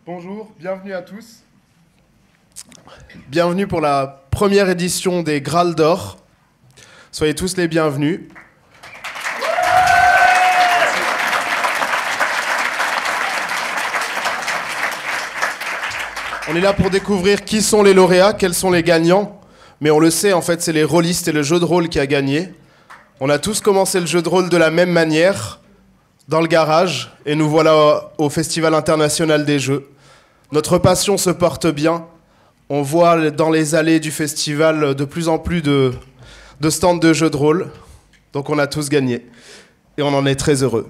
Bonjour, bienvenue à tous. Bienvenue pour la première édition des Graal d'Or. Soyez tous les bienvenus. On est là pour découvrir qui sont les lauréats, quels sont les gagnants. Mais on le sait, en fait, c'est les rôlistes et le jeu de rôle qui a gagné. On a tous commencé le jeu de rôle de la même manière, dans le garage, et nous voilà au Festival international des jeux. Notre passion se porte bien. On voit dans les allées du festival de plus en plus de stands de jeux de rôle. Donc on a tous gagné. Et on en est très heureux.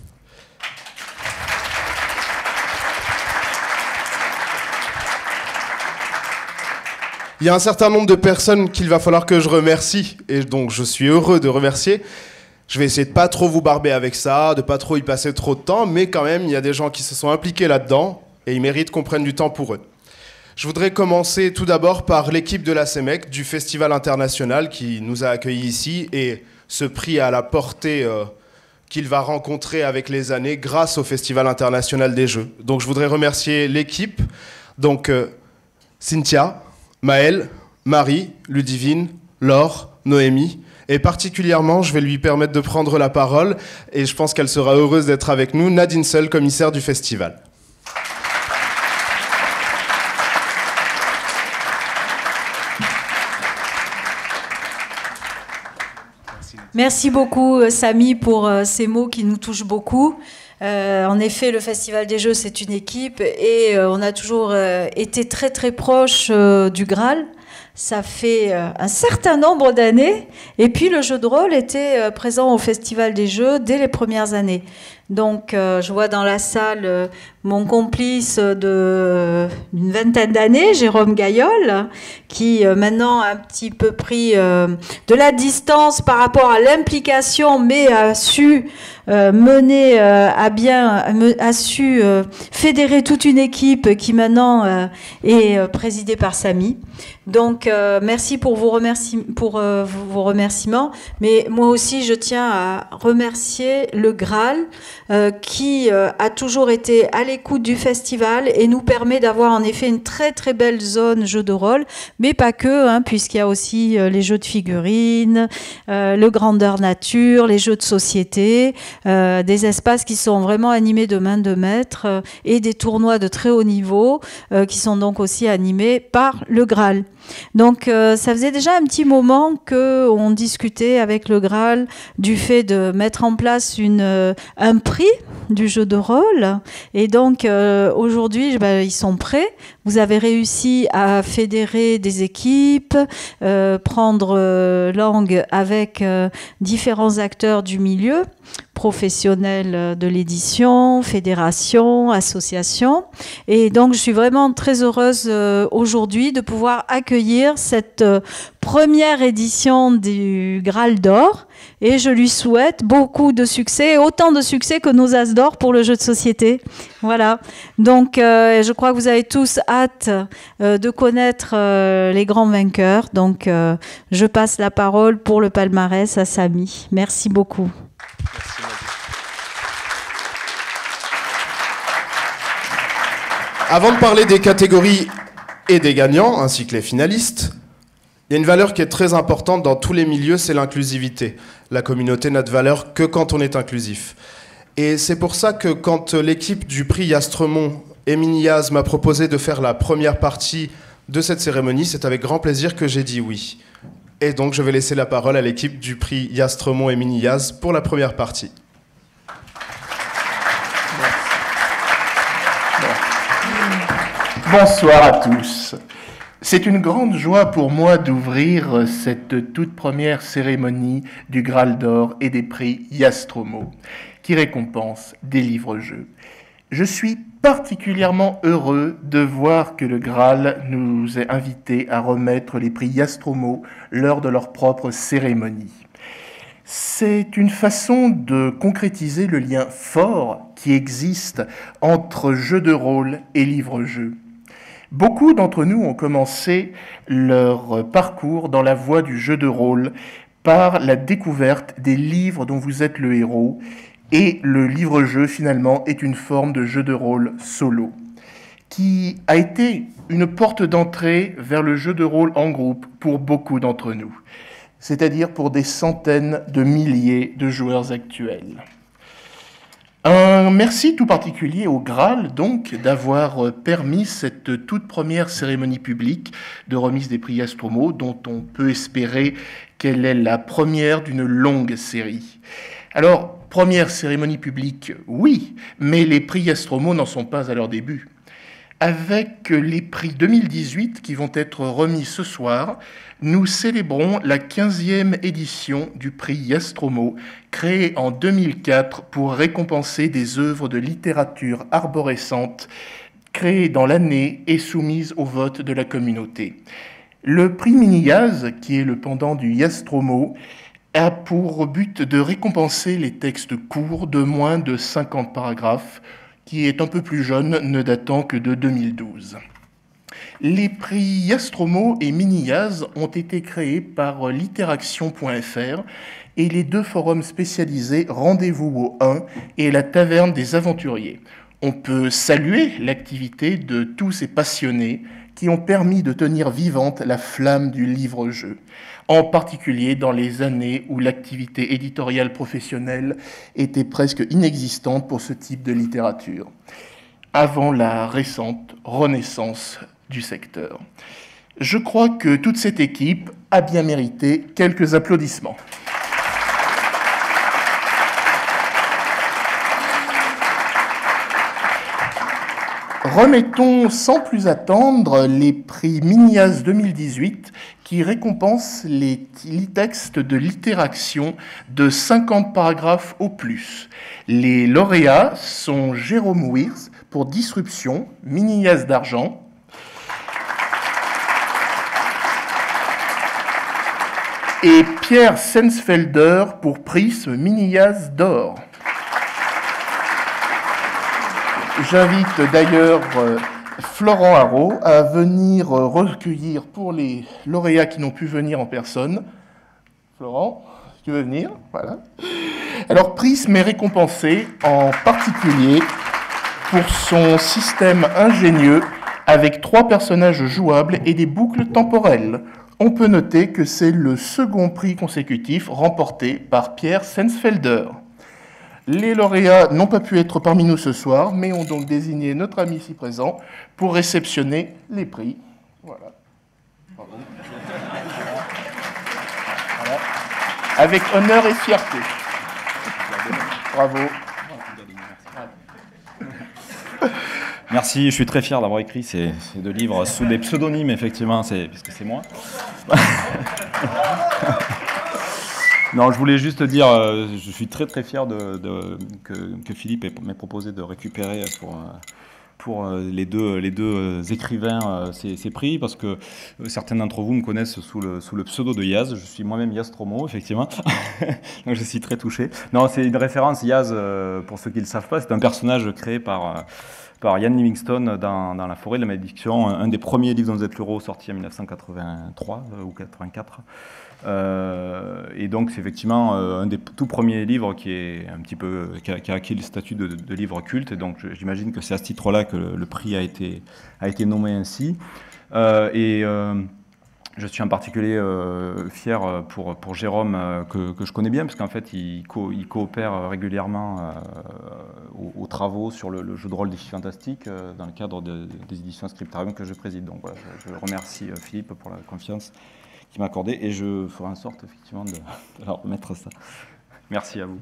Il y a un certain nombre de personnes qu'il va falloir que je remercie. Et donc je suis heureux de remercier. Je vais essayer de pas trop vous barber avec ça, de pas trop y passer trop de temps. Mais quand même, il y a des gens qui se sont impliqués là-dedans. Et ils méritent qu'on prenne du temps pour eux. Je voudrais commencer tout d'abord par l'équipe de la CEMEC, du Festival international, qui nous a accueillis ici, et ce prix à la portée qu'il va rencontrer avec les années grâce au Festival international des jeux. Donc je voudrais remercier l'équipe, donc Cynthia, Maëlle, Marie, Ludivine, Laure, Noémie, et particulièrement, je vais lui permettre de prendre la parole, et je pense qu'elle sera heureuse d'être avec nous, Nadine Seul, commissaire du festival. Merci beaucoup, Samy, pour ces mots qui nous touchent beaucoup. En effet, le Festival des Jeux, c'est une équipe et on a toujours été très très proche du Graal. Ça fait un certain nombre d'années. Et puis, le jeu de rôle était présent au Festival des Jeux dès les premières années. Donc, je vois dans la salle mon complice d'une vingtaine d'années, Jérôme Gaillol, qui maintenant a un petit peu pris de la distance par rapport à l'implication, mais a su mener à bien, a su fédérer toute une équipe qui maintenant est présidée par Samy. Donc, merci pour vos remerciements. Mais moi aussi, je tiens à remercier le Graal qui a toujours été à l'écoute du festival et nous permet d'avoir en effet une très très belle zone jeux de rôle, mais pas que, puisqu'il y a aussi les jeux de figurines, le grandeur nature, les jeux de société, des espaces qui sont vraiment animés de main de maître et des tournois de très haut niveau qui sont donc aussi animés par le Graal. Donc ça faisait déjà un petit moment qu'on discutait avec le Graal du fait de mettre en place un prix du jeu de rôle et donc aujourd'hui ils sont prêts. Vous avez réussi à fédérer des équipes, prendre langue avec différents acteurs du milieu, professionnels de l'édition, fédérations, associations. Et donc, je suis vraiment très heureuse aujourd'hui de pouvoir accueillir cette première édition du Graal d'Or. Et je lui souhaite beaucoup de succès, autant de succès que nos As d'Or pour le jeu de société. Voilà. Donc, je crois que vous avez tous hâte de connaître les grands vainqueurs. Donc, je passe la parole pour le palmarès à Samy. Merci beaucoup. Merci, Nadine. Avant de parler des catégories et des gagnants, ainsi que les finalistes, il y a une valeur qui est très importante dans tous les milieux, c'est l'inclusivité. La communauté n'a de valeur que quand on est inclusif. Et c'est pour ça que quand l'équipe du prix Yastremont, Émilie Yaz, m'a proposé de faire la première partie de cette cérémonie, c'est avec grand plaisir que j'ai dit oui. Et donc je vais laisser la parole à l'équipe du prix Yastremont et Mini-Yaz pour la première partie. Bonsoir à tous. C'est une grande joie pour moi d'ouvrir cette toute première cérémonie du Graal d'Or et des prix Yastremont, qui récompense des livres-jeux. Je suis particulièrement heureux de voir que le Graal nous ait invités à remettre les prix Yastremont lors de leur propre cérémonie. C'est une façon de concrétiser le lien fort qui existe entre jeux de rôle et livres-jeux. Beaucoup d'entre nous ont commencé leur parcours dans la voie du jeu de rôle par la découverte des livres dont vous êtes le héros, et le livre-jeu finalement est une forme de jeu de rôle solo. qui a été une porte d'entrée vers le jeu de rôle en groupe pour beaucoup d'entre nous, c'est-à-dire pour des centaines de milliers de joueurs actuels. Un merci tout particulier au Graal, donc, d'avoir permis cette toute première cérémonie publique de remise des prix Nostromo, dont on peut espérer qu'elle est la première d'une longue série. Alors, première cérémonie publique, oui, mais les prix Nostromo n'en sont pas à leur début. Avec les prix 2018 qui vont être remis ce soir, nous célébrons la 15e édition du prix Nostromo, créé en 2004 pour récompenser des œuvres de littérature arborescente créées dans l'année et soumises au vote de la communauté. Le prix Mini-Yaz, qui est le pendant du Nostromo, a pour but de récompenser les textes courts de moins de 50 paragraphes, qui est un peu plus jeune, ne datant que de 2012. Les prix Nostromo et Mini-Yaz ont été créés par Littéraction.fr et les deux forums spécialisés Rendez-vous au 1 et la Taverne des Aventuriers. On peut saluer l'activité de tous ces passionnés qui ont permis de tenir vivante la flamme du livre-jeu, en particulier dans les années où l'activité éditoriale professionnelle était presque inexistante pour ce type de littérature, avant la récente renaissance du secteur. Je crois que toute cette équipe a bien mérité quelques applaudissements. Remettons sans plus attendre les prix Mini-Yaz 2018 qui récompensent les textes de littéraction de 50 paragraphes au plus. Les lauréats sont Jérôme Wiers pour Disruption, Mini-Yaz d'argent, et Pierre Sensfelder pour Prisme, Mini-Yaz d'or. J'invite d'ailleurs Florent Haro à venir recueillir pour les lauréats qui n'ont pu venir en personne. Florent, tu veux venir? Voilà. Alors, Prisme est récompensé en particulier pour son système ingénieux avec 3 personnages jouables et des boucles temporelles. On peut noter que c'est le second prix consécutif remporté par Pierre Sensfelder. Les lauréats n'ont pas pu être parmi nous ce soir, mais ont donc désigné notre ami ici présent pour réceptionner les prix. Voilà. Bravo. Voilà. Avec honneur et fierté. Bravo. Merci, je suis très fier d'avoir écrit ces 2 livres sous des pseudonymes, effectivement, puisque c'est moi. Non, je voulais juste dire, je suis très très fier que Philippe m'ait proposé de récupérer pour les deux écrivains ces prix, parce que certains d'entre vous me connaissent sous le pseudo de Yaz. Je suis moi-même Nostromo, effectivement, donc je suis très touché. Non, c'est une référence. Yaz, pour ceux qui ne le savent pas, c'est un personnage créé par Ian Livingstone dans La Forêt de la Malédiction, un des premiers livres dans Z-Luro sorti en 1983 ou 84. Et donc c'est effectivement un des tout premiers livres qui a acquis le statut de livre culte. Et donc j'imagine que c'est à ce titre-là que le prix a été nommé ainsi. Je suis en particulier fier pour Jérôme, que je connais bien, parce qu'en fait, il coopère régulièrement aux travaux sur le jeu de rôle Défis Fantastiques dans le cadre des éditions Scriptarium que je préside. Donc voilà, je remercie Philippe pour la confiance qu'il m'a accordée, et je ferai en sorte effectivement de leur remettre ça. Merci à vous.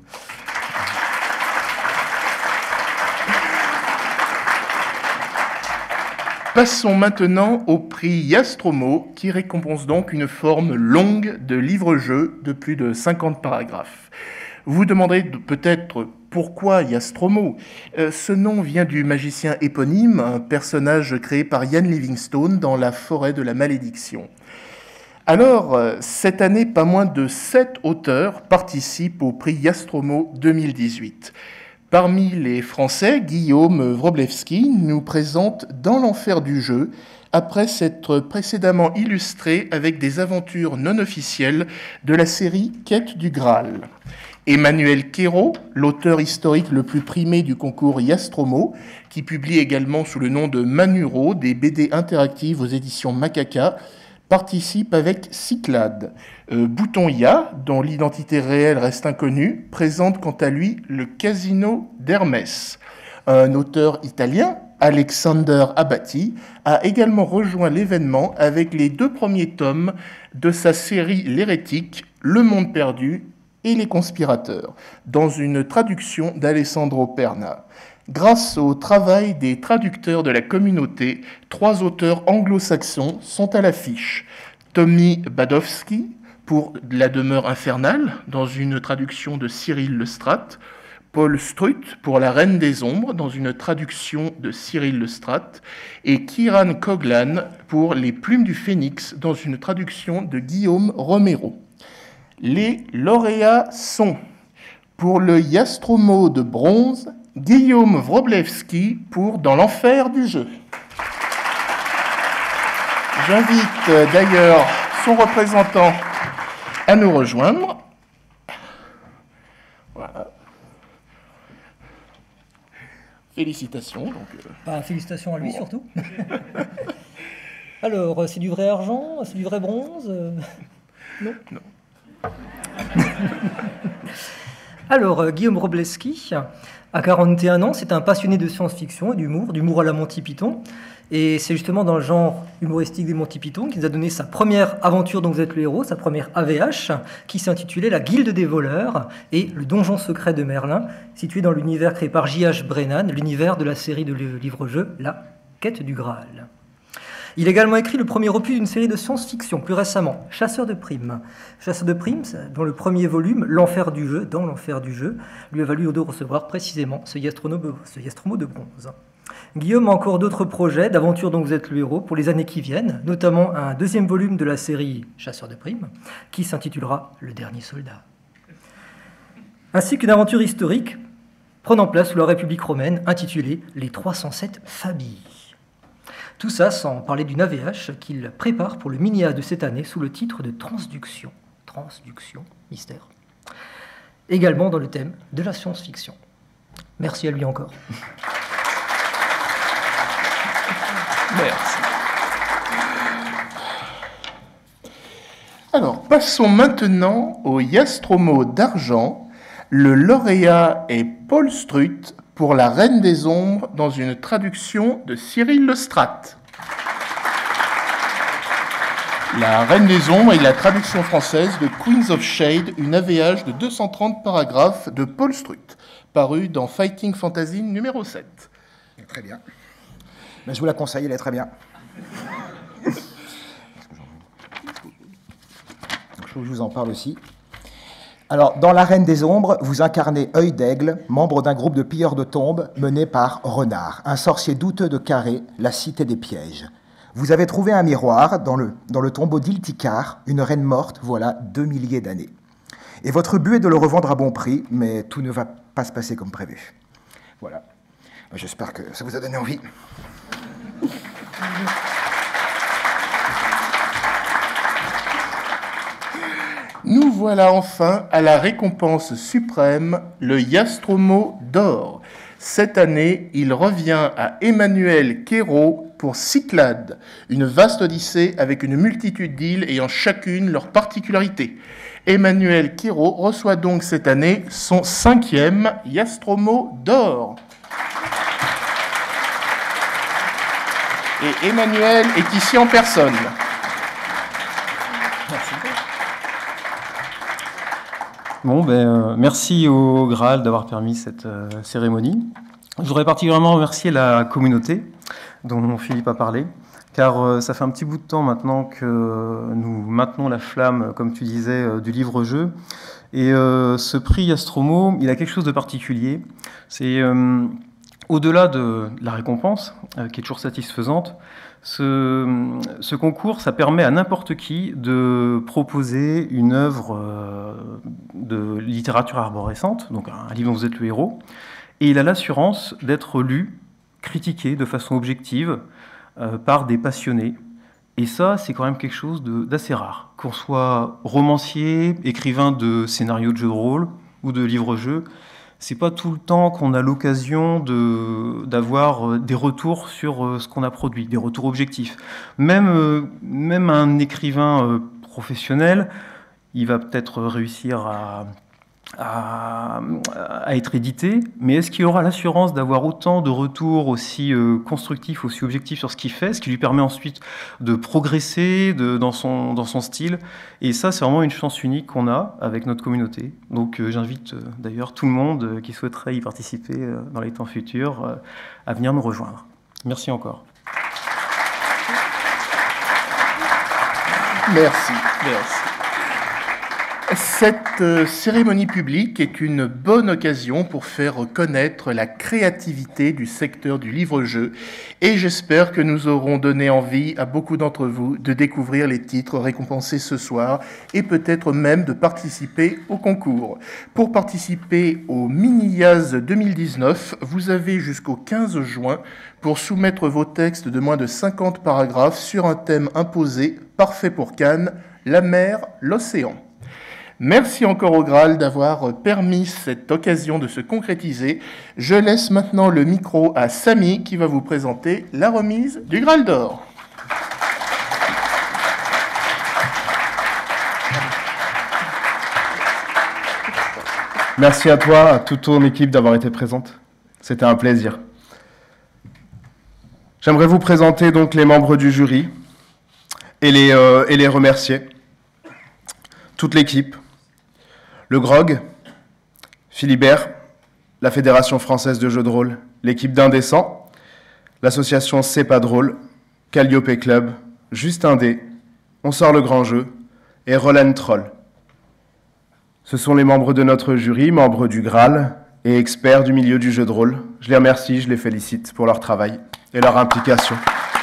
Passons maintenant au prix Nostromo, qui récompense donc une forme longue de livre-jeu de plus de 50 paragraphes. Vous demanderez peut-être pourquoi Nostromo. Ce nom vient du magicien éponyme, un personnage créé par Ian Livingstone dans La Forêt de la Malédiction. Alors, cette année, pas moins de 7 auteurs participent au prix Nostromo 2018. Parmi les Français, Guillaume Wroblewski nous présente Dans l'enfer du jeu, après s'être précédemment illustré avec des aventures non officielles de la série Quête du Graal. Emmanuel Quérault, l'auteur historique le plus primé du concours Yastromo, qui publie également sous le nom de Manuro des BD interactives aux éditions Macaca, participe avec Cyclades. Bouton Ya, dont l'identité réelle reste inconnue, présente quant à lui le Casino d'Hermès. Un auteur italien, Alexander Abati, a également rejoint l'événement avec les 2 premiers tomes de sa série L'Hérétique, Le Monde Perdu et Les Conspirateurs, dans une traduction d'Alessandro Perna. Grâce au travail des traducteurs de la communauté, 3 auteurs anglo-saxons sont à l'affiche. Tommy Badowski pour La Demeure infernale, dans une traduction de Cyril Lestrat, Paul Strutt pour La Reine des Ombres, dans une traduction de Cyril Lestrat, et Kieran Coglan pour Les Plumes du Phénix, dans une traduction de Guillaume Romero. Les lauréats sont, pour le Yastromo de bronze, Guillaume Wroblewski pour Dans l'enfer du jeu. J'invite d'ailleurs son représentant à nous rejoindre. Voilà. Félicitations. Félicitations à lui surtout. Alors, c'est du vrai argent? C'est du vrai bronze? Non. Alors, Guillaume Wroblewski, à 41 ans, c'est un passionné de science-fiction et d'humour à la Monty Python. Et c'est justement dans le genre humoristique des Monty Python qu'il nous a donné sa première aventure dont vous êtes le héros, sa première AVH, qui s'intitulait La Guilde des voleurs et le donjon secret de Merlin, situé dans l'univers créé par J.H. Brennan, l'univers de la série de livres-jeux La Quête du Graal. Il a également écrit le premier opus d'une série de science-fiction, plus récemment, Chasseur de primes. Chasseur de primes, dont le premier volume, L'enfer du jeu, dans l'enfer du jeu, lui a valu de recevoir précisément ce Yastromo de bronze. Guillaume a encore d'autres projets d'aventures dont vous êtes le héros pour les années qui viennent, notamment un 2e volume de la série Chasseur de primes, qui s'intitulera Le Dernier Soldat. Ainsi qu'une aventure historique prenant place sous la République romaine, intitulée Les 307 Fabii. Tout ça sans parler d'une AVH qu'il prépare pour le mini-as de cette année sous le titre de Transduction. Transduction, mystère. Également dans le thème de la science-fiction. Merci à lui encore. Merci. Alors, passons maintenant au Yastromo d'argent. Le lauréat est Paul Strutt pour La Reine des Ombres dans une traduction de Cyril Lestrat. La Reine des Ombres est la traduction française de Queens of Shade, une AVH de 230 paragraphes de Paul Strutt, paru dans Fighting Fantasy numéro 7. Très bien. Mais je vous la conseille, elle est très bien. Je vous en parle aussi. Alors, dans La Reine des Ombres, vous incarnez Œil d'Aigle, membre d'un groupe de pilleurs de tombes mené par Renard, un sorcier douteux de Carré, la cité des pièges. Vous avez trouvé un miroir dans le tombeau d'Iltikar, une reine morte, voilà 2 milliers d'années. Et votre but est de le revendre à bon prix, mais tout ne va pas se passer comme prévu. Voilà. J'espère que ça vous a donné envie. Nous voilà enfin à la récompense suprême, le Yastromo d'or. Cette année, il revient à Emmanuel Quérault pour Cyclades, une vaste odyssée avec une multitude d'îles ayant chacune leur particularité. Emmanuel Quérault reçoit donc cette année son 5e Yastromo d'or. Et Emmanuel est ici en personne. Merci. Bon, merci au Graal d'avoir permis cette cérémonie. Je voudrais particulièrement remercier la communauté dont Philippe a parlé, car ça fait un petit bout de temps maintenant que nous maintenons la flamme, comme tu disais, du livre-jeu. Et ce prix Yastromo, il a quelque chose de particulier. C'est au-delà de la récompense, qui est toujours satisfaisante, ce concours, ça permet à n'importe qui de proposer une œuvre de littérature arborescente, donc un livre dont vous êtes le héros, et il a l'assurance d'être lu, critiqué de façon objective par des passionnés. Et ça, c'est quand même quelque chose d'assez rare. Qu'on soit romancier, écrivain de scénarios de jeux de rôle, ou de livres-jeux, c'est pas tout le temps qu'on a l'occasion d'avoir des retours sur ce qu'on a produit, des retours objectifs. Même un écrivain professionnel, il va peut-être réussir à être édité, mais est-ce qu'il aura l'assurance d'avoir autant de retours aussi constructifs, aussi objectifs sur ce qu'il fait, ce qui lui permet ensuite de progresser dans son style? Et ça, c'est vraiment une chance unique qu'on a avec notre communauté. Donc j'invite d'ailleurs tout le monde qui souhaiterait y participer dans les temps futurs à venir nous rejoindre. Merci encore. Merci. Cette cérémonie publique est une bonne occasion pour faire connaître la créativité du secteur du livre-jeu et j'espère que nous aurons donné envie à beaucoup d'entre vous de découvrir les titres récompensés ce soir et peut-être même de participer au concours. Pour participer au Mini-Yaz 2019, vous avez jusqu'au 15 juin pour soumettre vos textes de moins de 50 paragraphes sur un thème imposé, parfait pour Cannes, la mer, l'océan. Merci encore au Graal d'avoir permis cette occasion de se concrétiser. Je laisse maintenant le micro à Samy qui va vous présenter la remise du Graal d'or. Merci à toi, à toute ton équipe d'avoir été présente. C'était un plaisir. J'aimerais vous présenter donc les membres du jury et les remercier. Toute l'équipe. Le GROG, Philibert, la Fédération française de jeux de rôle, l'équipe d'Indécent, l'association C'est pas drôle, Calliope Club, Justin D, On sort le grand jeu et Roland Troll. Ce sont les membres de notre jury, membres du Graal et experts du milieu du jeu de rôle. Je les remercie, je les félicite pour leur travail et leur implication.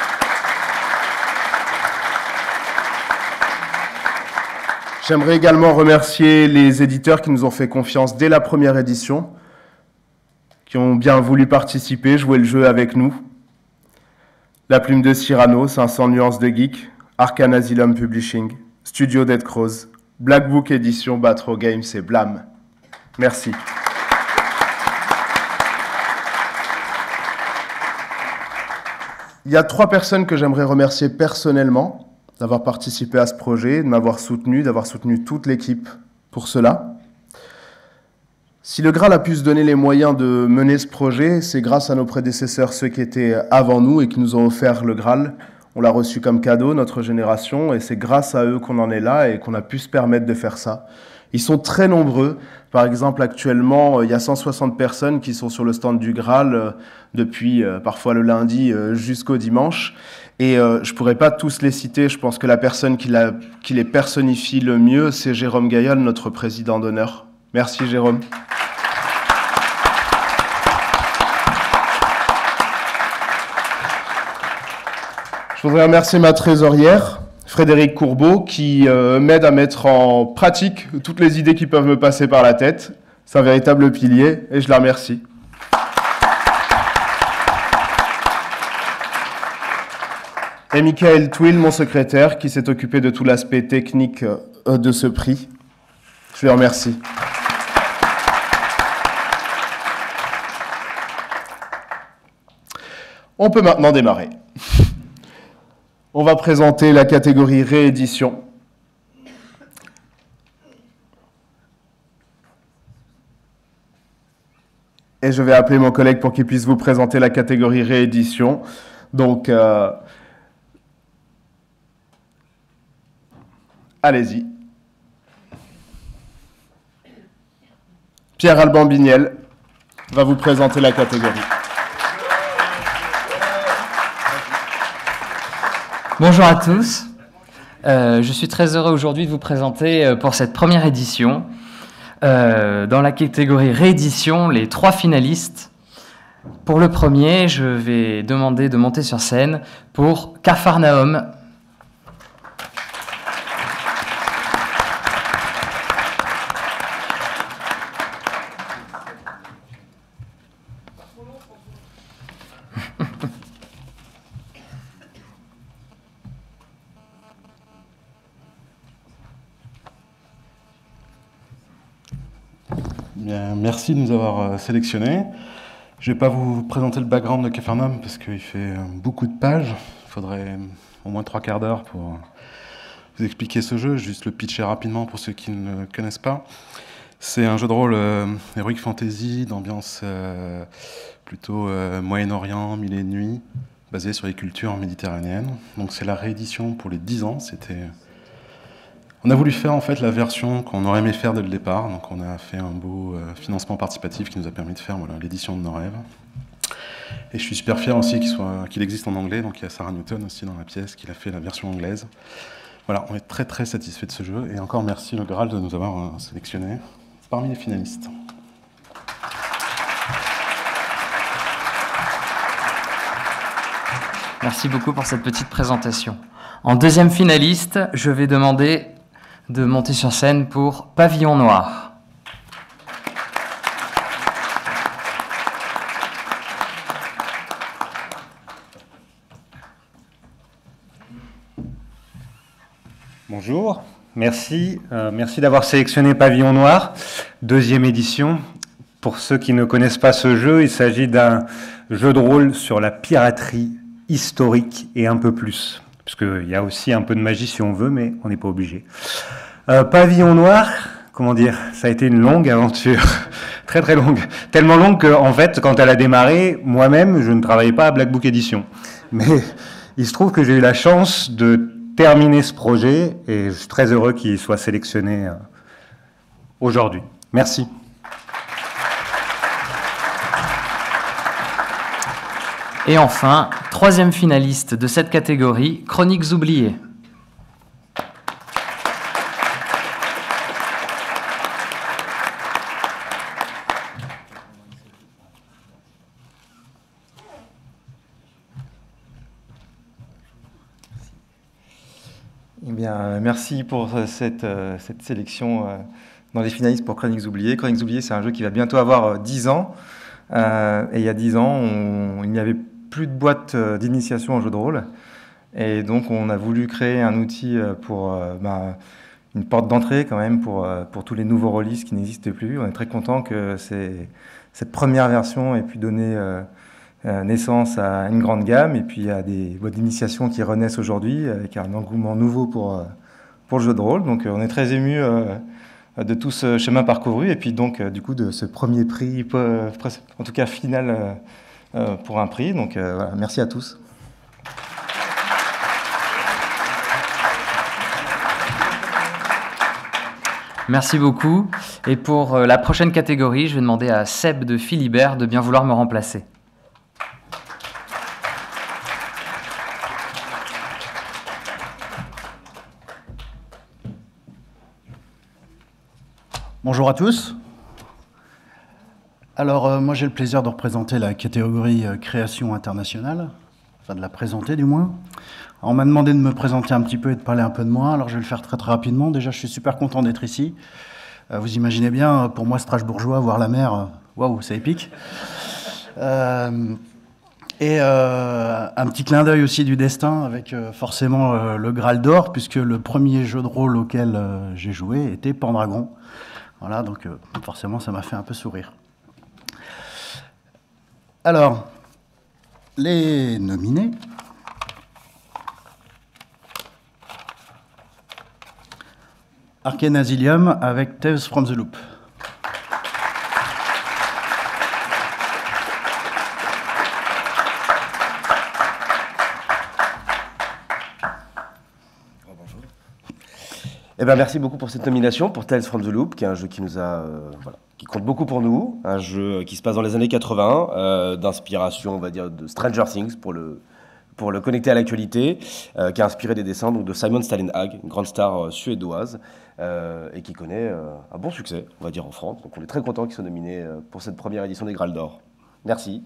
J'aimerais également remercier les éditeurs qui nous ont fait confiance dès la première édition, qui ont bien voulu participer, jouer le jeu avec nous. La Plume de Cyrano, 500 nuances de geek, Arcane Asylum Publishing, Studio Dead Crows, Black Book Édition, Batro Games et Blam. Merci. Il y a 3 personnes que j'aimerais remercier personnellement d'avoir participé à ce projet, de m'avoir soutenu, d'avoir soutenu toute l'équipe pour cela. Si le Graal a pu se donner les moyens de mener ce projet, c'est grâce à nos prédécesseurs, ceux qui étaient avant nous et qui nous ont offert le Graal. On l'a reçu comme cadeau, notre génération, et c'est grâce à eux qu'on en est là et qu'on a pu se permettre de faire ça. Ils sont très nombreux. Par exemple, actuellement, il y a 160 personnes qui sont sur le stand du Graal depuis parfois le lundi jusqu'au dimanche. Et je ne pourrais pas tous les citer. Je pense que la personne qui les personnifie le mieux, c'est Jérôme Gaillol, notre président d'honneur. Merci Jérôme. Je voudrais remercier ma trésorière, Frédéric Courbeau, qui m'aide à mettre en pratique toutes les idées qui peuvent me passer par la tête. C'est un véritable pilier et je la remercie. Et Michael Twill, mon secrétaire, qui s'est occupé de tout l'aspect technique de ce prix. Je les remercie. On peut maintenant démarrer. On va présenter la catégorie réédition. Et je vais appeler mon collègue pour qu'il puisse vous présenter la catégorie réédition. Donc, allez-y. Pierre-Alban Bignel va vous présenter la catégorie. Bonjour à tous. Je suis très heureux aujourd'hui de vous présenter pour cette première édition, dans la catégorie réédition, les 3 finalistes. Pour le premier, je vais demander de monter sur scène pour Capharnaüm. Bien, merci de nous avoir sélectionnés. Je ne vais pas vous présenter le background de Capharnaüm parce qu'il fait beaucoup de pages. Il faudrait au moins 3 quarts d'heure pour vous expliquer ce jeu. Juste le pitcher rapidement pour ceux qui ne le connaissent pas. C'est un jeu de rôle heroic fantasy d'ambiance plutôt Moyen-Orient, Mille et une nuits, basé sur les cultures méditerranéennes. Donc c'est la réédition pour les 10 ans. On a voulu faire en fait la version qu'on aurait aimé faire dès le départ. Donc on a fait un beau financement participatif qui nous a permis de faire l'édition de nos rêves. Et je suis super fier aussi qu'il existe en anglais. Donc il y a Sarah Newton aussi dans la pièce qui a fait la version anglaise. Voilà, on est très très satisfait de ce jeu. Et encore merci le Graal de nous avoir sélectionnés parmi les finalistes. Merci beaucoup pour cette petite présentation. En deuxième finaliste, je vais demander de monter sur scène pour Pavillon Noir. Bonjour, merci d'avoir sélectionné Pavillon Noir, deuxième édition. Pour ceux qui ne connaissent pas ce jeu, il s'agit d'un jeu de rôle sur la piraterie historique et un peu plus. Parce qu'il y a aussi un peu de magie si on veut, mais on n'est pas obligé. Pavillon Noir, comment dire, ça a été une longue aventure, très très longue. Tellement longue qu'en fait, quand elle a démarré, moi-même, je ne travaillais pas à Black Book Edition. Mais il se trouve que j'ai eu la chance de terminer ce projet et je suis très heureux qu'il soit sélectionné aujourd'hui. Merci. Et enfin, troisième finaliste de cette catégorie, Chroniques oubliées. Eh bien, merci pour cette sélection dans les finalistes pour Chroniques oubliées. Chroniques oubliées, c'est un jeu qui va bientôt avoir 10 ans. Et il y a 10 ans, il n'y avait plus de boîte d'initiation en jeu de rôle. Et donc, on a voulu créer un outil pour une porte d'entrée quand même pour tous les nouveaux rôlistes qui n'existent plus. On est très content que cette première version ait pu donner naissance à une grande gamme. Et puis, il y a des boîtes d'initiation qui renaissent aujourd'hui avec un engouement nouveau pour le jeu de rôle. Donc, on est très émus de tout ce chemin parcouru et puis donc du coup de ce premier prix, en tout cas final pour un prix. Donc voilà, merci à tous. Merci beaucoup. Et pour la prochaine catégorie, je vais demander à Seb de Philibert de bien vouloir me remplacer. Bonjour à tous. Alors, moi j'ai le plaisir de représenter la catégorie création internationale, enfin de la présenter du moins. Alors, on m'a demandé de me présenter un petit peu et de parler un peu de moi, alors je vais le faire très très rapidement. Déjà, je suis super content d'être ici. Vous imaginez bien, pour moi, Strasbourgeois, voir la mer, waouh, c'est épique. Et un petit clin d'œil aussi du destin avec forcément le Graal d'or, puisque le premier jeu de rôle auquel j'ai joué était Pendragon. Voilà, donc forcément, ça m'a fait un peu sourire. Alors, les nominés. Arcane Asylum avec Tales from the Loop. Eh ben, merci beaucoup pour cette nomination, pour Tales from the Loop, qui est un jeu qui nous a, qui compte beaucoup pour nous, un jeu qui se passe dans les années 80, d'inspiration, on va dire, de Stranger Things, pour le connecter à l'actualité, qui a inspiré des dessins donc, de Simon Stålenhag, une grande star suédoise, et qui connaît un bon succès, on va dire, en France. Donc on est très content qu'il soit nominé pour cette première édition des Graal d'or. Merci.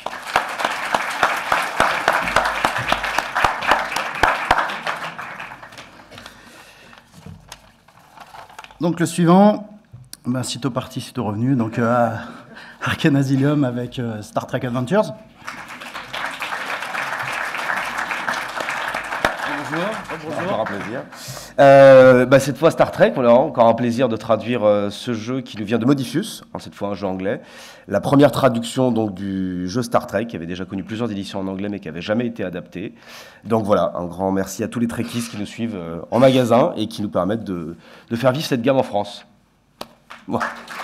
Donc le suivant, sitôt parti, sitôt revenu, donc Arcane Asylum avec Star Trek Adventures. Bonjour. Encore un plaisir. Cette fois Star Trek, on a encore un plaisir de traduire ce jeu qui nous vient de Modifius, cette fois un jeu anglais. La première traduction donc du jeu Star Trek, qui avait déjà connu plusieurs éditions en anglais mais qui n'avait jamais été adapté. Donc voilà, un grand merci à tous les Trekkies qui nous suivent en magasin et qui nous permettent de faire vivre cette gamme en France. Voilà.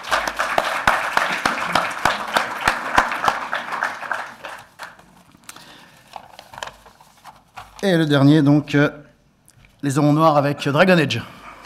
Et le dernier, donc, les Hommes Noirs avec Dragon Age.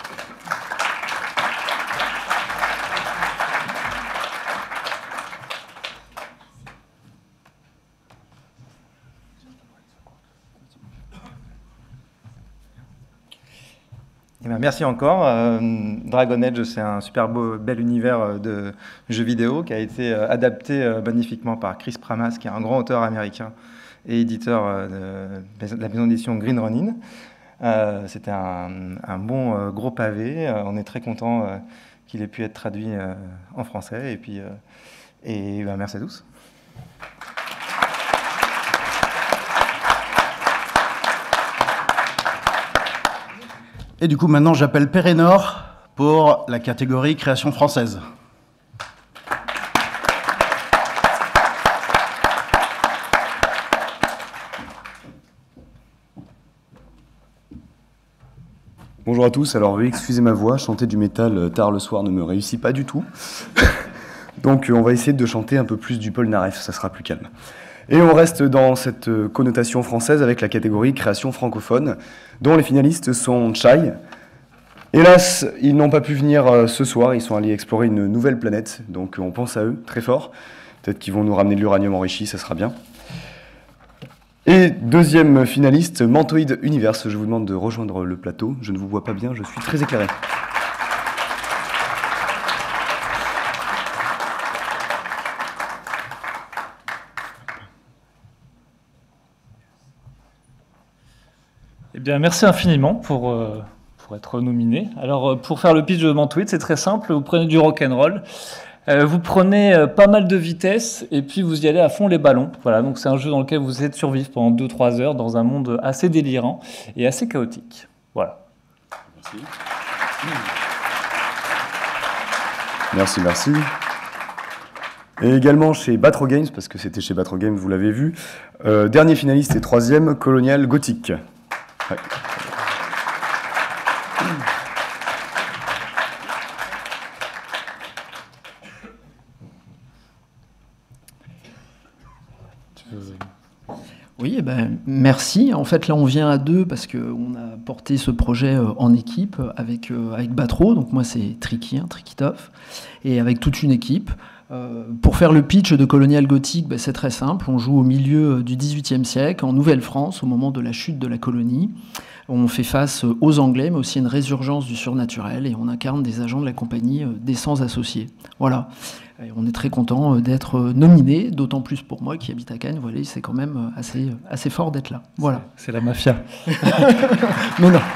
Eh bien, merci encore. Dragon Age, c'est un super bel univers de jeux vidéo qui a été adapté magnifiquement par Chris Pramas, qui est un grand auteur américain et éditeur de la maison d'édition Green Ronin. C'était un bon gros pavé. On est très content qu'il ait pu être traduit en français. Et puis, merci à tous. Et du coup, maintenant, j'appelle Pérénor pour la catégorie création française. Bonjour à tous, alors excusez ma voix, chanter du métal tard le soir ne me réussit pas du tout. Donc on va essayer de chanter un peu plus du Polnareff, ça sera plus calme. Et on reste dans cette connotation française avec la catégorie création francophone, dont les finalistes sont Chai. Hélas, ils n'ont pas pu venir ce soir, ils sont allés explorer une nouvelle planète, donc on pense à eux très fort. Peut-être qu'ils vont nous ramener de l'uranium enrichi, ça sera bien. Et deuxième finaliste, Mantoid Universe. Je vous demande de rejoindre le plateau. Je ne vous vois pas bien, je suis très éclairé. Eh bien, merci infiniment pour être nominé. Alors, pour faire le pitch de Mantoid, c'est très simple. Vous prenez du rock'n'roll. Vous prenez pas mal de vitesse et puis vous y allez à fond les ballons. Voilà, donc c'est un jeu dans lequel vous essayez de survivre pendant 2-3 heures dans un monde assez délirant et assez chaotique. Voilà. Merci. Merci. Et également chez Batro Games, parce que c'était chez Batro Games, vous l'avez vu. Dernier finaliste et troisième, Colonial Gothic. Ouais. Oui, eh ben, merci. En fait, là, on vient à deux parce qu'on a porté ce projet en équipe avec Batro. Donc moi, c'est Tricky, Trikitov, et avec toute une équipe. Pour faire le pitch de Colonial Gothic, ben, c'est très simple. On joue au milieu du XVIIIe siècle, en Nouvelle-France, au moment de la chute de la colonie. On fait face aux Anglais, mais aussi à une résurgence du surnaturel, et on incarne des agents de la compagnie des Sans Associés. Voilà. Et on est très content d'être nominé, d'autant plus pour moi qui habite à Cannes. Voilà, c'est quand même assez fort d'être là. Voilà. C'est la mafia. Mais non.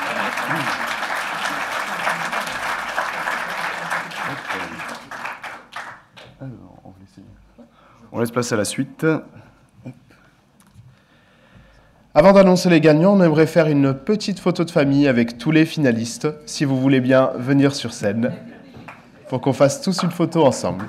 On laisse place à la suite. Avant d'annoncer les gagnants, on aimerait faire une petite photo de famille avec tous les finalistes. Si vous voulez bien venir sur scène, pour qu'on fasse tous une photo ensemble.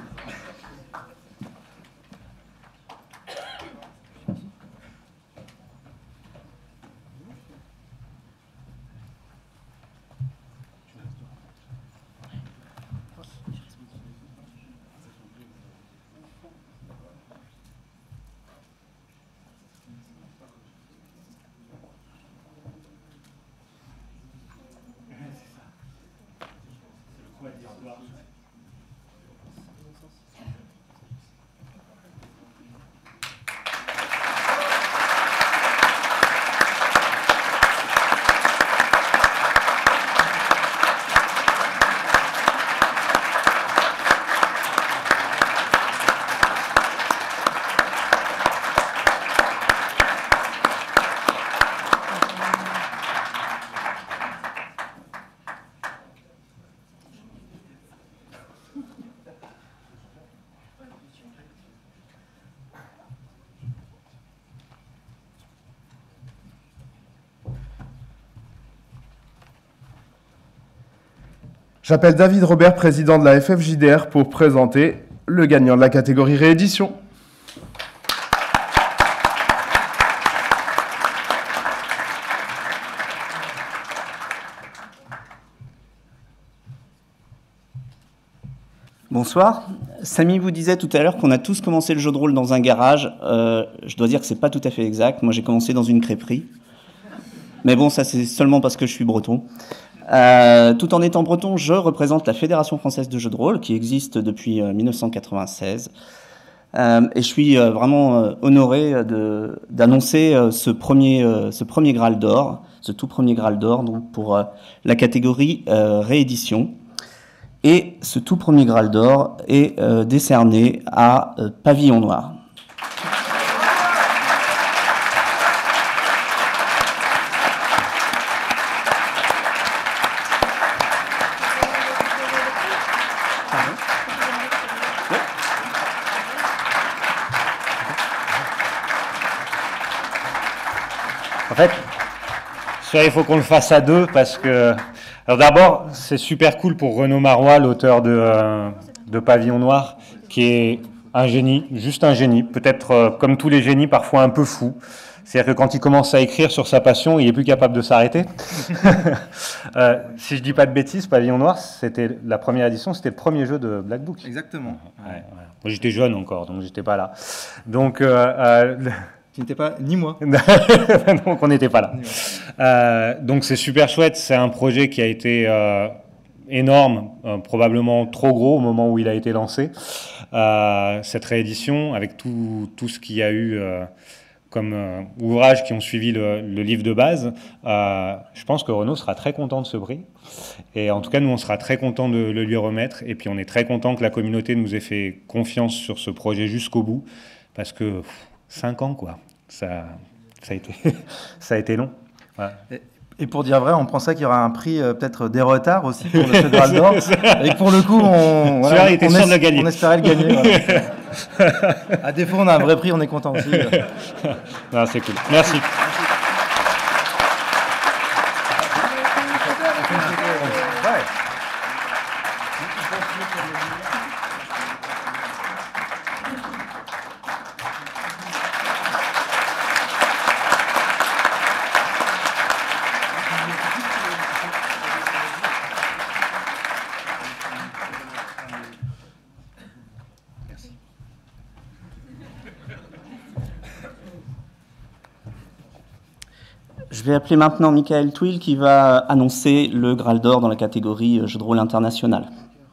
J'appelle David Robert, président de la FFJDR, pour présenter le gagnant de la catégorie réédition. Bonsoir. Samy vous disait tout à l'heure qu'on a tous commencé le jeu de rôle dans un garage. Je dois dire que c'est pas tout à fait exact. Moi, j'ai commencé dans une crêperie. Mais bon, ça, c'est seulement parce que je suis breton. Tout en étant breton, je représente la Fédération française de jeux de rôle, qui existe depuis 1996. Et je suis vraiment honoré d'annoncer ce premier Graal d'or, ce tout premier Graal d'or, donc pour la catégorie réédition. Et ce tout premier Graal d'or est décerné à Pavillon Noir. En fait, il faut qu'on le fasse à deux parce que... Alors d'abord, c'est super cool pour Renaud Marois, l'auteur de Pavillon Noir, qui est un génie, juste un génie, peut-être comme tous les génies, parfois un peu fou. C'est-à-dire que quand il commence à écrire sur sa passion, il est plus capable de s'arrêter. Si je dis pas de bêtises, Pavillon Noir, c'était la première édition, c'était le premier jeu de Black Book. Exactement. Ouais. Moi, j'étais jeune encore, donc j'étais pas là. Donc... Tu n'étais pas, ni moi. Donc on n'était pas là. Donc c'est super chouette, c'est un projet qui a été énorme, probablement trop gros au moment où il a été lancé. Cette réédition, avec tout ce qu'il y a eu comme ouvrages qui ont suivi le livre de base, je pense que Renaud sera très content de ce prix. Et en tout cas, nous, on sera très content de le lui remettre. Et puis on est très content que la communauté nous ait fait confiance sur ce projet jusqu'au bout, parce que... 5 ans, quoi. Ça a été long. Voilà. Et pour dire vrai, on pensait qu'il y aurait un prix peut-être des retards aussi pour le Graal d'or. Et que pour le coup, on espérait le gagner. Voilà. À défaut, on a un vrai prix, on est content aussi. Non, c'est cool. Merci. Je vais appeler maintenant Michael Twill qui va annoncer le Graal d'or dans la catégorie jeu de rôle international.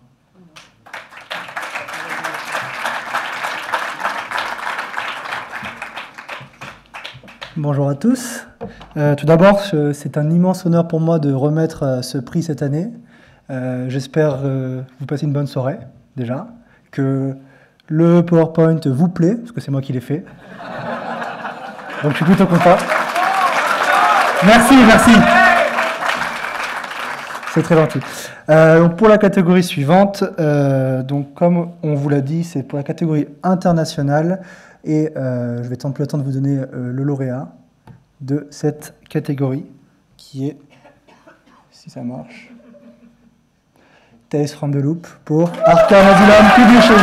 Bonjour à tous. Tout d'abord, c'est un immense honneur pour moi de remettre ce prix cette année. J'espère vous passer une bonne soirée, déjà. Que le PowerPoint vous plaît, parce que c'est moi qui l'ai fait. Donc je suis plutôt content. Merci. C'est très gentil. Donc pour la catégorie suivante, donc comme on vous l'a dit, c'est pour la catégorie internationale. Et je vais prendre le temps de vous donner le lauréat de cette catégorie, qui est, si ça marche, Tales from the Loop pour Arkham Asylum Publishing.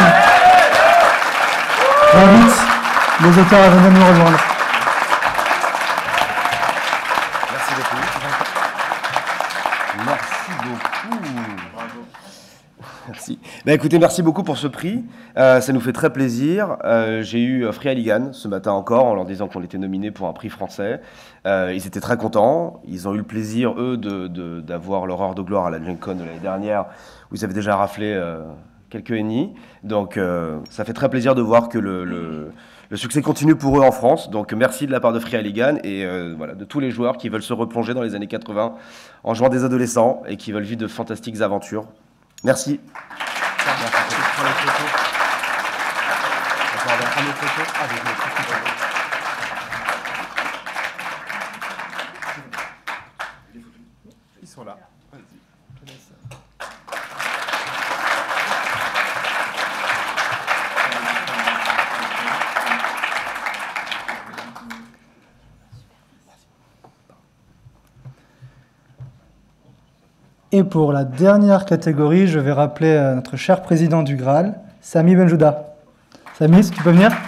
J'invite les auteurs à venir nous rejoindre. Merci. Bah, écoutez, merci beaucoup pour ce prix. Ça nous fait très plaisir. J'ai eu Free Halligan ce matin encore en leur disant qu'on était nominé pour un prix français. Ils étaient très contents. Ils ont eu le plaisir, eux, d'avoir leur heure de gloire à la Gen Con de l'année dernière, où ils avaient déjà raflé quelques Henny. Donc ça fait très plaisir de voir que le succès continue pour eux en France. Donc merci de la part de Free Halligan et voilà, de tous les joueurs qui veulent se replonger dans les années 80 en jouant des adolescents et qui veulent vivre de fantastiques aventures. Merci. Ils sont là. Et pour la dernière catégorie, je vais rappeler notre cher président du Graal, Sami Benjouda. Sami, si tu peux venir.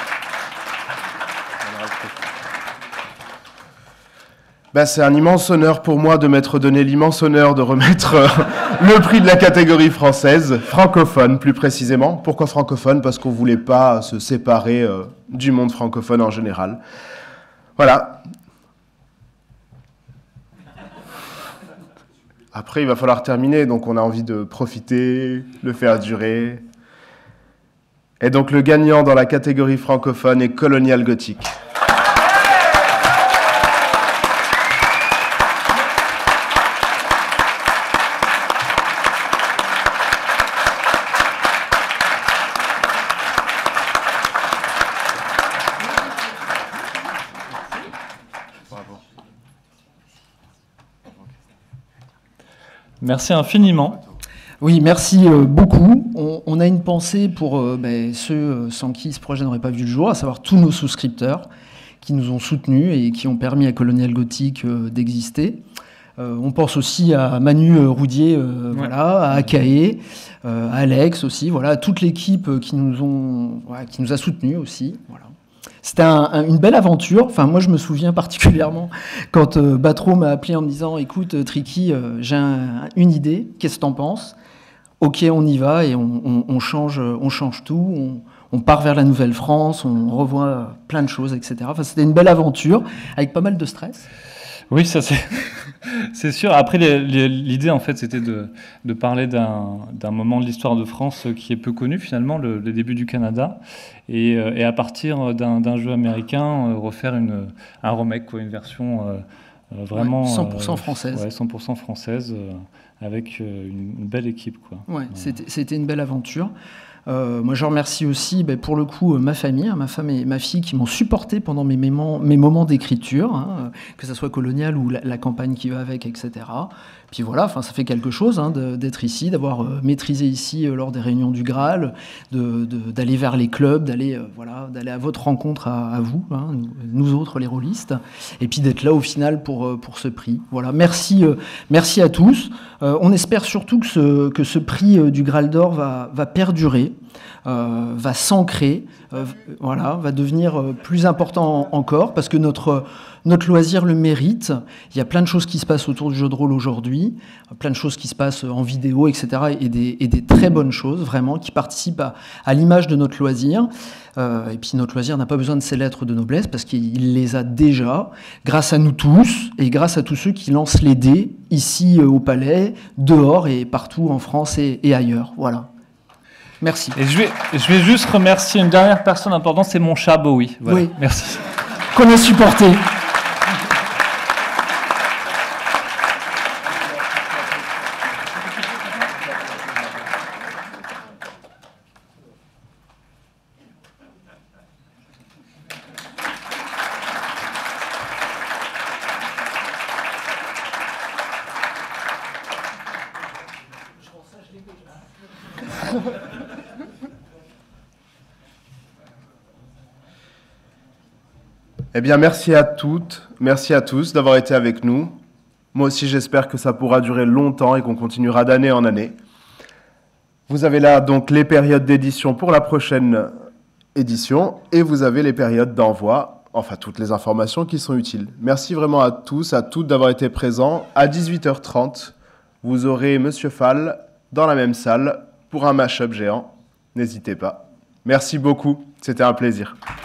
Ben, c'est un immense honneur pour moi de m'être donné l'immense honneur de remettre le prix de la catégorie française, francophone plus précisément. Pourquoi francophone? Parce qu'on ne voulait pas se séparer du monde francophone en général. Voilà. Après, il va falloir terminer, donc on a envie de profiter, le faire durer. Et donc le gagnant dans la catégorie francophone est Colonial Gothic. Merci infiniment. Oui, merci beaucoup. On a une pensée pour ceux sans qui ce projet n'aurait pas vu le jour, à savoir tous nos souscripteurs qui nous ont soutenus et qui ont permis à Colonial Gothic d'exister. On pense aussi à Manu Roudier, voilà, à Akae, à Alex aussi, voilà, à toute l'équipe qui nous a soutenus aussi. Voilà. C'était une belle aventure. Enfin, moi, je me souviens particulièrement quand Batro m'a appelé en me disant « Écoute, Tricky, j'ai une idée. Qu'est-ce que t'en penses ?» Ok, on y va et on change tout. On part vers la Nouvelle-France, on revoit plein de choses, etc. Enfin, c'était une belle aventure avec pas mal de stress. Oui, ça c'est sûr. Après, l'idée, en fait, c'était de parler d'un moment de l'histoire de France qui est peu connu, finalement, le début du Canada, et à partir d'un jeu américain, refaire un remake, quoi, une version vraiment... 100% française. Ouais, 100% française, avec une belle équipe, quoi. Ouais, c'était une belle aventure. Moi, je remercie aussi, pour le coup, ma famille, ma femme et ma fille qui m'ont supporté pendant mes moments d'écriture, hein, que ce soit Colonial ou la campagne qui va avec, etc. Puis voilà, ça fait quelque chose d'être ici, d'avoir maîtrisé ici lors des réunions du Graal, d'aller vers les clubs, d'aller à votre rencontre à vous, hein, nous autres les rôlistes, et puis d'être là au final pour ce prix. Voilà, merci à tous. On espère surtout que ce prix du Graal d'Or va perdurer, va s'ancrer, va devenir plus important encore, parce que notre loisir le mérite. Il y a plein de choses qui se passent autour du jeu de rôle aujourd'hui, plein de choses qui se passent en vidéo, etc. Et des très bonnes choses, vraiment, qui participent à l'image de notre loisir. Et puis notre loisir n'a pas besoin de ces lettres de noblesse, parce qu'il les a déjà, grâce à nous tous, et grâce à tous ceux qui lancent les dés, ici au Palais, dehors et partout en France et ailleurs. Voilà. Merci. Et je vais juste remercier une dernière personne importante, c'est mon chat Bowie. Voilà. Oui. Merci. Qu'on a supporté. Eh bien, merci à toutes, merci à tous d'avoir été avec nous. Moi aussi, j'espère que ça pourra durer longtemps et qu'on continuera d'année en année. Vous avez là donc les périodes d'édition pour la prochaine édition et vous avez les périodes d'envoi, enfin toutes les informations qui sont utiles. Merci vraiment à tous, à toutes d'avoir été présents. À 18h30, vous aurez Monsieur Fall dans la même salle pour un mash-up géant. N'hésitez pas. Merci beaucoup, c'était un plaisir.